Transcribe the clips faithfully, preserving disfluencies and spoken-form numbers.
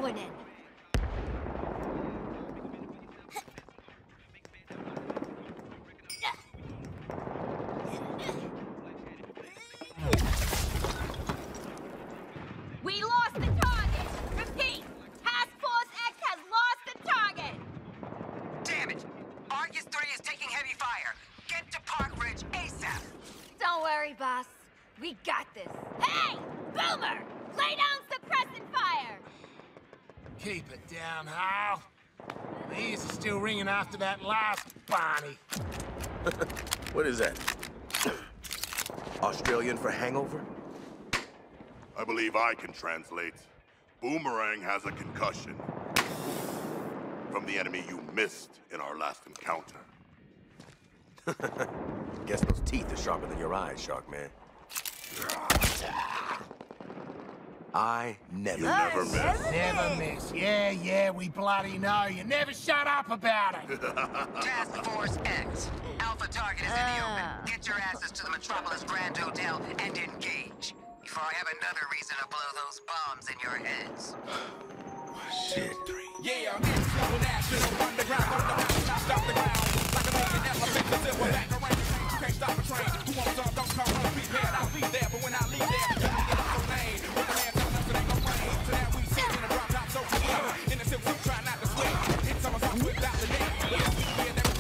ruining. We lost the target! Repeat! Task Force X has lost the target! Damn it! Argus three is taking heavy fire. Get to Park Ridge ASAP! Don't worry, boss. We got this. Hey! Boomer! Lay down suppressant fire! Keep it down, Hal. The ears are still ringing after that last Barney. What is that? Australian for hangover? I believe I can translate. Boomerang has a concussion. From the enemy you missed in our last encounter. Guess those teeth are sharper than your eyes, Sharkman. I never... You never miss. Never miss. Yeah, yeah, we bloody know. You never shut up about it. Task Force X. Alpha target is in the open. Get your asses to the Metropolis Grand Hotel and engage. Before I have another reason to blow those bombs in your heads. Shit. Yeah, I'm in trouble national underground. Stop the ground. Like a million elephants, the silver back around. You can't stop a train. Who wants some, don't come on, prepared. I'll be there, but when I leave there, you can get up so lame. When the man tells us it ain't no rain. So now we sit in a drop top so deep. In the silk suit, try not to sweat. Hit some of us without the net. Yeah, we hear that.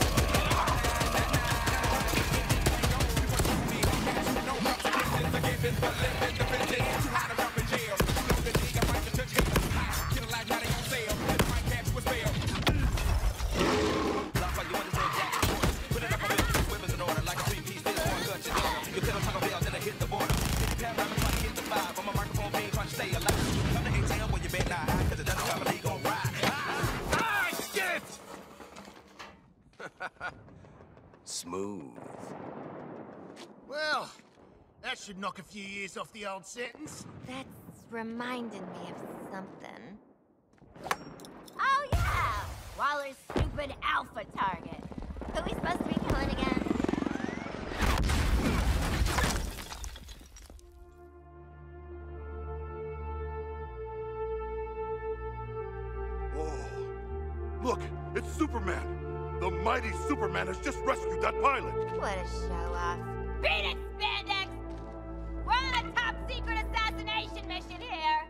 Smooth. Well, that should knock a few years off the old sentence. That's reminding me of something. Oh, yeah! Waller's stupid alpha target. Who are we supposed to be killing again? Whoa. Look, it's Superman. The mighty Superman has just rescued that pilot. What a show-off. Beat it, Spandex! We're on a top-secret assassination mission here!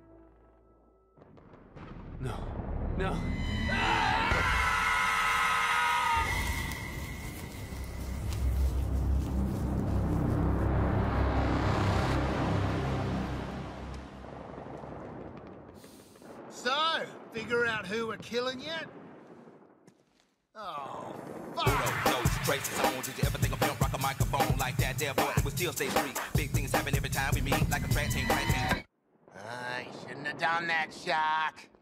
No. No. So, figure out who we're killing yet? Oh, fuck! Those traces on. Did you ever think of film rock a microphone like that? There, boy, we still stay free. Big things happen every time we meet, like a track team, track team. I shouldn't have done that, Shark.